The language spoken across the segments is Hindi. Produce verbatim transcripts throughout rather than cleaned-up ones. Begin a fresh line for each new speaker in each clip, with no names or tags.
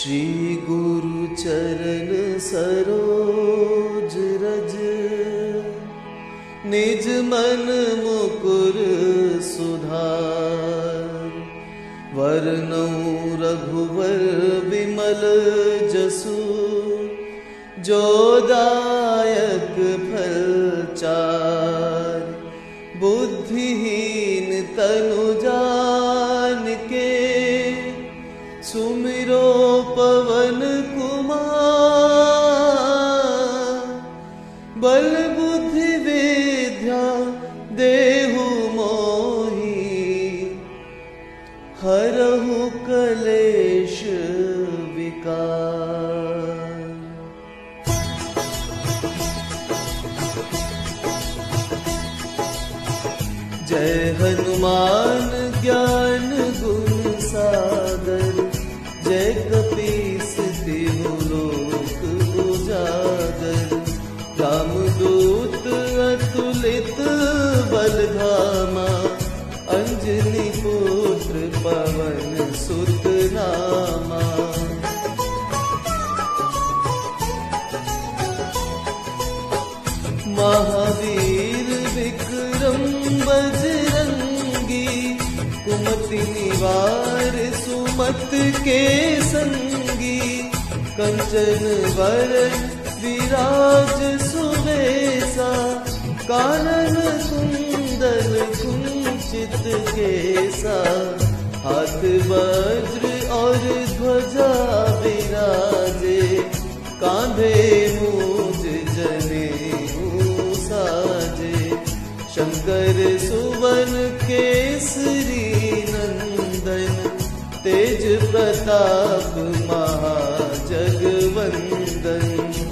श्री गुरु चरण सरोज रज, निज मन मुकुर सुधार। वरनउँ रघुवर विमल जसु, जो दायक फल चार। बुद्धिहीन तनु जानिके, सुमिरो पवन कुमार। बल बुद्धि विद्या देहु मोहि, हरहु कलेश विकार। जय हनुमान ज्ञान गुण सागर, जय कपीस तिहु लोक उजागर। रामदूत अतुलित बल धामा, अंजनी पुत्र पवन सुत नामा। महावीर विक्रम बजरंगी, कुमति निवार सुमत के संगी। कंचन वरण विराज सुवेसा, कानन कुंडल कुंचित केसा। हाथ वज्र और ध्वजा विराजे, कांधे मूज जनेऊ साजे। शंकर सुवन केसरी नंदन, तेज प्रताप महाजगवंदन।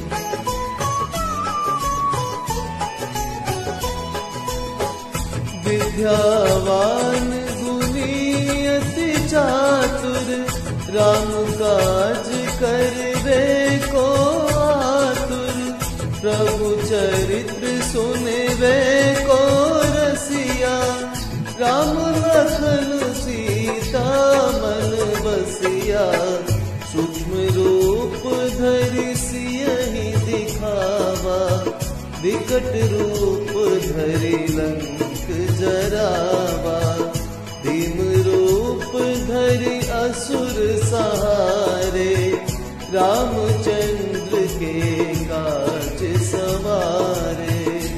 विद्यावान गुणी अति चातुर, राम काज करबे को आतुर। प्रभु चरित्र सुनबे को रसिया, राम लखन सीता मन बसिया। सूक्ष्म रूप धरि सियहि दिखावा, विकट रूप धरि लंक जरावा। भीम रूप धरि असुर सहारे, रामचंद्र के काज सवारे।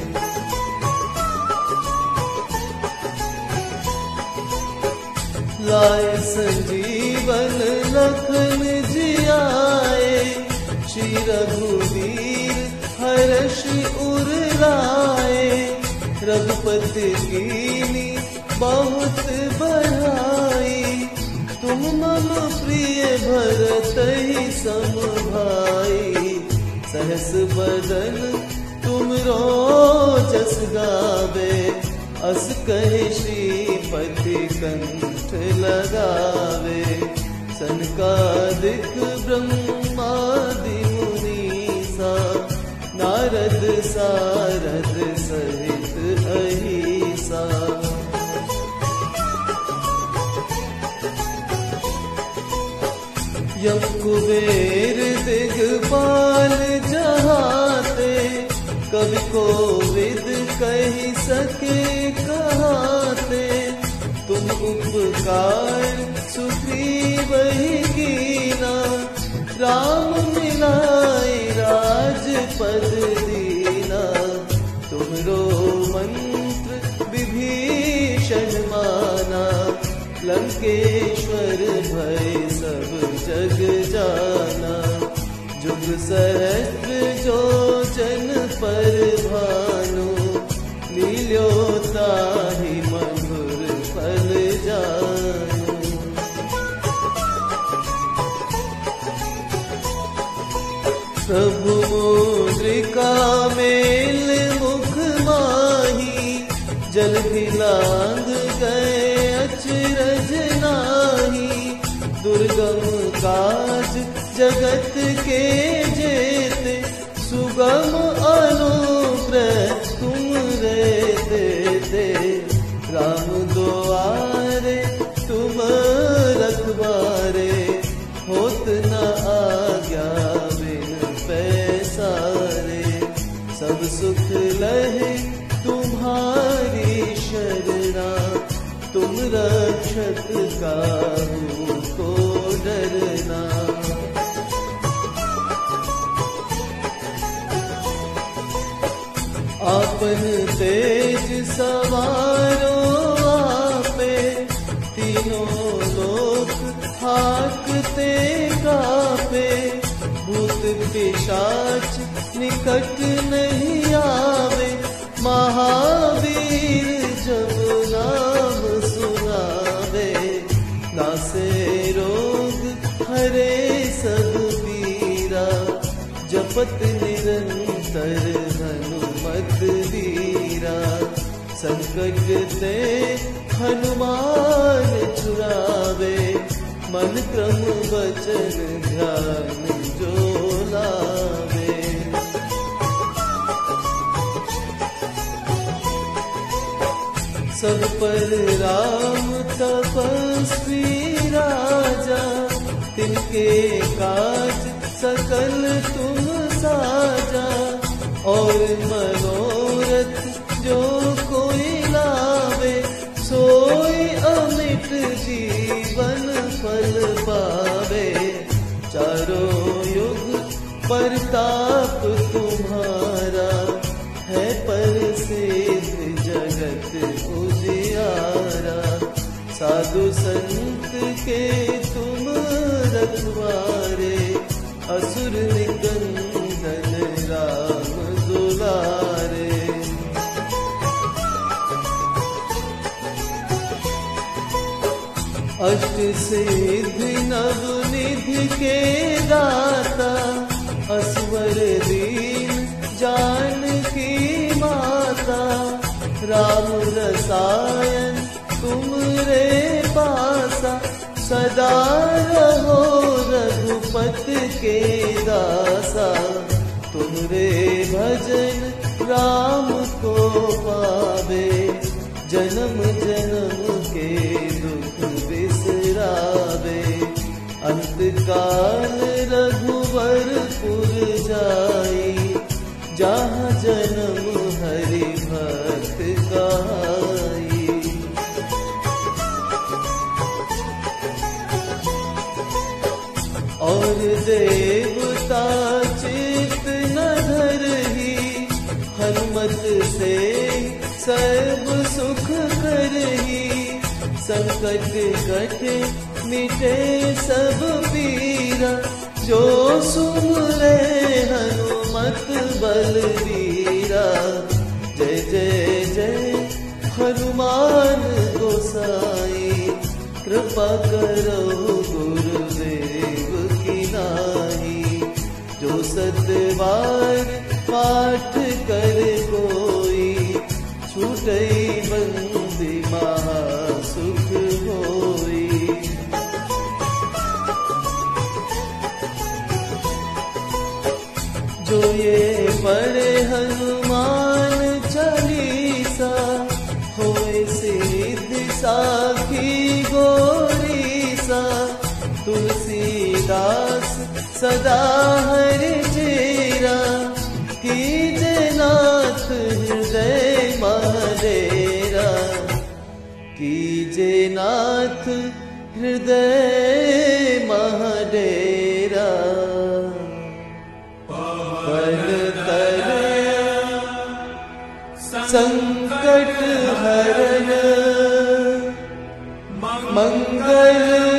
लाए संजीवन लखन जियाए, श्री रघुवीर हर्ष उर लाए। रघुपति कीनी बहुत बढ़ाई, तुम मम प्रिय भरतहि सम भाई। सहस बदन तुमरो जस गावे, अस कहि श्रीपति कंठ लगावे। सनकादिक ब्रह्मादि मुनीसा, नारद सारद सहित अहिसा। यम कुबेर दिगपाल जहाते, कवि कोविद कहि सके कहाते। तुम उपकार सुग्रीवहि कीना, राम मिलाए राजपद दीना। तुमरो मंत्र विभीषण माना, लंकेश्वर भय सब जग जाना। जुग सहस्त्र जो जन पर भानु, लील्यो ताहि मधुर फल जानु। प्रभु मुद्रिका मेल मुख माही, जल भी लांग गए अचरज नाही। दुर्गम काज जगत के जेते, सुगम अनुग्रह तुम रे देते। राम दुआरे तुम रखवारे, होत न तुम रक्षक काहू को डरना। आपन तेज सवारो आपे, तीनों लोक हाकते कापे। भूत पिशाच निकट नहीं आवे, महावीर जब नाम सुनावे। नासे रोग हरे सब पीरा, जपत निरंतर हनुमत वीरा। संकट ते हनुमान छुड़ावे, मन क्रम वचन ध्यान जो लावे। सब पर राम तपस्वी राजा, तिनके काज सकल तुम साजा। और मनोरथ जो कोई लावे, सोई अमित जीवन फल पावे। चारों युग परताप तुम्हारा, है प्रसिद्ध जगत उजियारा। साधु संत के तुम रखवारे, असुर निकंदन राम दुलारे। अष्ट सिद्धि नवनिधि के दाता, असवर दीन जानकी माता। राम रसायन तुमरे पासा, सदा रहो रघुपत के दासा। तुमरे भजन राम को पावे, जन्म जन्म के दुख बिसरावे। अंत काल रघुवरपुर जाई, जहाँ जन्म हरि भक्त कहाई। और देवता चित न धरही, हनुमत से सर्व सुख करही। संकट कटे मिटे सब पीरा, जो सुमरे हनुमत बलवीरा। जय जय जय हनुमान गोसाई, कृपा करो गुरुदेव की नाई। जो सतबार पाठ कर कोई, छूटई बंदी महासुख होई। जो ये पढ़े हनुमान चालीसा, होए सिद्धि साखी गौरीसा। तुलसीदास सदा हरि चेरा, कीजे नाथ हृदय महडेरा। कीजे नाथ हृदय महडेरा। पन तनय संकट हरण, मंगल